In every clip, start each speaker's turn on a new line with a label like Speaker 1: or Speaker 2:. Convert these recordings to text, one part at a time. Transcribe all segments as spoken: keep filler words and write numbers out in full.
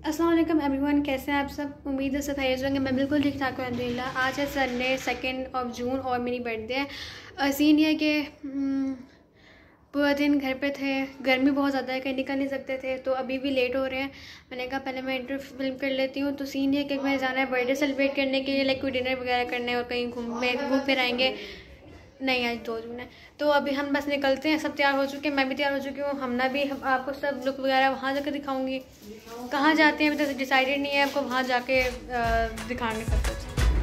Speaker 1: अस्सलाम वालेकुम एवरीवन, कैसे हैं आप सब। उम्मीद है सब खैरियत होंगे। मैं बिल्कुल ठीक ठाक हूँ अल्हम्दुलिल्लाह। आज है संडे सेकेंड ऑफ जून और मेरी बर्थडे है। सीन ये कि पूरा दिन घर पे थे, गर्मी बहुत ज़्यादा है, कहीं निकल नहीं सकते थे, तो अभी भी लेट हो रहे हैं। मैंने कहा पहले मैं इंटर फिल्म कर लेती हूँ। तो सीन ये कि मैं जाना है बर्थडे सेलिब्रेट करने के लिए, लाइक कोई डिनर वगैरह करना है और कहीं घूम घूम फिर आएंगे। नहीं, आज दो जून है, तो अभी हम बस निकलते हैं। सब तैयार हो चुके हैं, मैं भी तैयार हो चुकी हूँ। हमना भी हम आपको सब लुक वगैरह वहाँ जाकर दिखाऊंगी। कहाँ जाते हैं अभी तक डिसाइडेड नहीं है, आपको वहाँ जाके दिखाएंगे सब कुछ।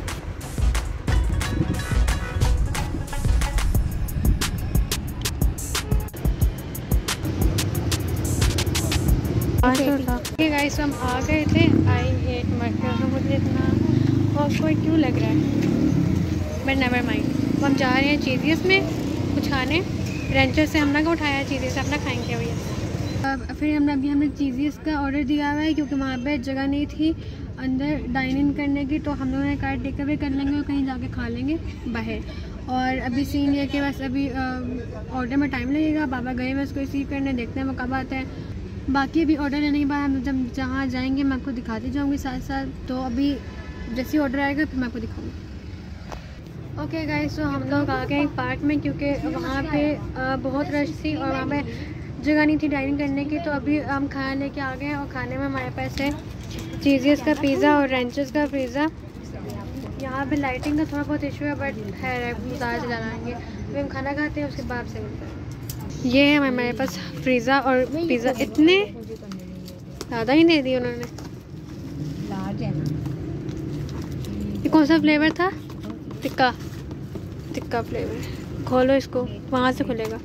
Speaker 1: ओके गाइस, हम आ गए थे। आई एक मरतबा मुझे इतना ऑकवर्ड क्यों लग रहा है, बट नेवर माइंड। हम जा रहे हैं चीज़ियस में कुछ खाने। रेंचर से हमने का उठाया, चीज़ियस से अपना खाएंगे भैया। अब फिर हमने अभी हमने चीज़ियस का ऑर्डर दिया हुआ है, क्योंकि वहाँ पे जगह नहीं थी अंदर डाइन इन करने की, तो हम लोगों ने कहा टेक अवे कर लेंगे और कहीं जाके खा लेंगे बाहर। और अभी सीन ये कि बस अभी ऑर्डर में टाइम लगेगा। बाबा गए मैं उसको रिसीव करने, देखते हैं वो कब आता है। बाकी अभी ऑर्डर लेने के बाद हम जब जहाँ जाएंगे मैं आपको दिखाती जाऊँगी साथ साथ। तो अभी जैसे ऑर्डर आएगा फिर मैं आपको दिखाऊँगी। ओके गाइस, तो हम लोग आ गए पार्क में, क्योंकि वहाँ पे बहुत रश थी और वहाँ पे जगह नहीं थी डाइनिंग करने की। तो अभी हम खाना लेके आ गए हैं और खाने में हमारे पास है चीज़ियस का पिज़्ज़ा और रेंचर्स का पिज़्ज़ा। यहाँ पे लाइटिंग का थोड़ा बहुत इशू है, बट है ज़्यादा से ज़्यादा आएंगे। अभी हम खाना खाते हैं, उसके बाद से मिलते हैं। ये है हमारे पास पिज़्ज़ा और पिज़्ज़ा इतने ज़्यादा ही दे दिए उन्होंने।
Speaker 2: लार्ज है ना।
Speaker 1: ये कौन सा फ्लेवर था? टिक्का टिक्का फ्लेवर। खोलो इसको, वहाँ से खुलेगा।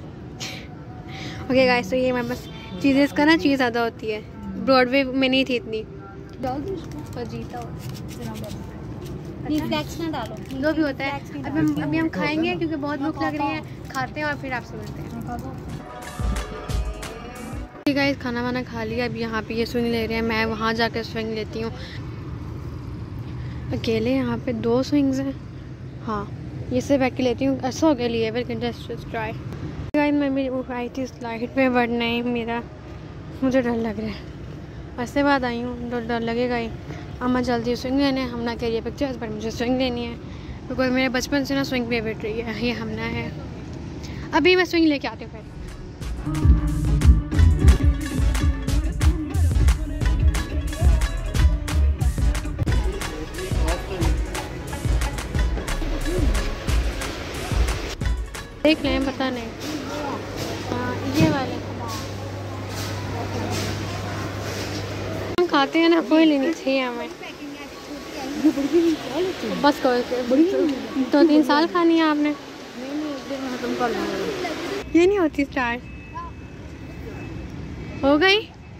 Speaker 1: ओके गाइस, तो ये हमारे पास चीज़ें का ना चीज़ ज़्यादा होती है, ब्रॉडवे में नहीं थी इतनी।
Speaker 2: जीता हो ना डालो,
Speaker 1: जो भी होता है। अभी हम अभी हम खाएंगे क्योंकि बहुत भूख लग रही है। खाते हैं और फिर आपसे मिलते हैं। ठीक है, खाना वाना खा लिया। अभी यहाँ पे ये स्विंग ले रहे हैं, मैं वहाँ जाकर स्विंग लेती हूँ। अकेले यहाँ पे दो स्विंग्स हैं। हाँ, ये सिर्फ बैठ के लेती हूँ। ऐसा हो गया लिए फिर जस्ट ट्राई। गाइस, मैं मेरी आई थी स्लाइड पे, बट नहीं, मेरा मुझे डर लग रहा है। ऐसे बात आई हूँ, डर डर लगेगा ही। अम्मा जल्दी स्विंग लेने, हमना कह रही है पिक्चर्स, पर मुझे स्विंग लेनी है क्योंकि मेरे बचपन से ना स्विंग फेवरेट रही है। ये हमना है। अभी मैं स्विंग लेके आती हूँ फिर। देख लें, पता नहीं। हाँ, ये वाले हम खाते हैं ना, कोई लेनी चाहिए हमें। बस दो तीन साल खानी है आपने। ये नहीं होती स्टार्ट हो गई।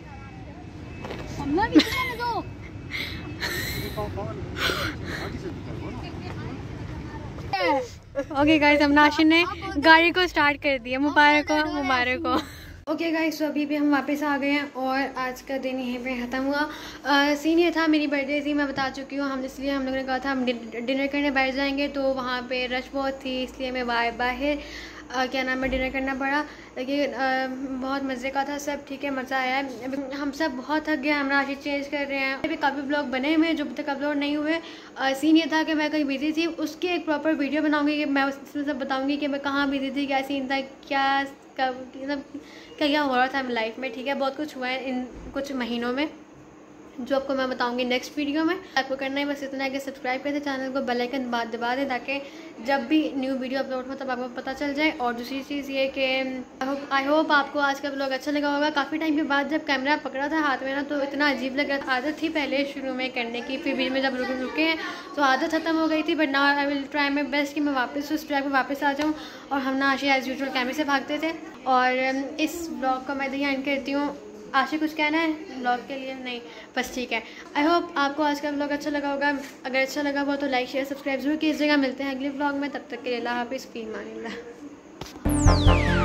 Speaker 1: ओके गाइस, हम नाशिन ने गाड़ी को स्टार्ट कर दिया। मुबारक हो, मुबारक हो। ओके गाइस, तो अभी भी हम वापस आ गए हैं और आज का दिन यहीं पे ख़त्म हुआ। सीन ये था, मेरी बर्थडे थी, मैं बता चुकी हूँ। हम इसलिए हम लोगों ने कहा था हम डिनर करने बैठ जाएंगे, तो वहाँ पे रश बहुत थी, इसलिए मैं बाहर आ, क्या नाम है डिनर करना पड़ा। लेकिन बहुत मज़े का था सब। ठीक है, मज़ा आया है। अभी हम सब बहुत थक गए, हम राशि चेंज कर रहे हैं। अभी काफ़ी ब्लॉग बने हुए हैं जो अभी तक अपलोड नहीं हुए। सीन ये था कि मैं कहीं बिजी थी, उसकी एक प्रॉपर वीडियो बनाऊंगी कि मैं उसमें सब बताऊंगी कि मैं कहाँ बिजी थी, क्या सीन था, क्या कब मतलब क्या क्या हो रहा था लाइफ में। ठीक है, बहुत कुछ हुआ है इन कुछ महीनों में, जो आपको मैं बताऊंगी नेक्स्ट वीडियो में। आपको करना है बस इतना है कि सब्सक्राइब कर दे चैनल को, बेल आइकन बाद दबा दें, ताकि जब भी न्यू वीडियो अपलोड हो तब आपको पता चल जाए। और दूसरी चीज़ ये कि आई होप आपको आज का व्लॉग अच्छा लगा होगा। काफ़ी टाइम के बाद जब कैमरा पकड़ा था हाथ में ना, तो इतना अजीब लग रहा था। आदत थी पहले शुरू में करने की, फिर बीच में जब रुके रुके हैं तो आदत खत्म हो गई थी। But now I will try my best कि मैं वापस उस ट्रैक पर वापस आ जाऊँ। और हम ना आशी एज़ यूजुअल कैमरे से भागते थे। और इस ब्लॉग को मैं यहीं एंड करती हूँ। आशी कुछ कहना है ब्लॉग के लिए? नहीं, बस ठीक है। आई होप आपको आज का ब्लॉग अच्छा लगा होगा। अगर अच्छा लगा हो तो लाइक शेयर सब्सक्राइब जरूर कीजिएगा। मिलते हैं अगले ब्लॉग में, तब तक के लिए अल्लाह हाफिज़, फी अमानिल्लाह।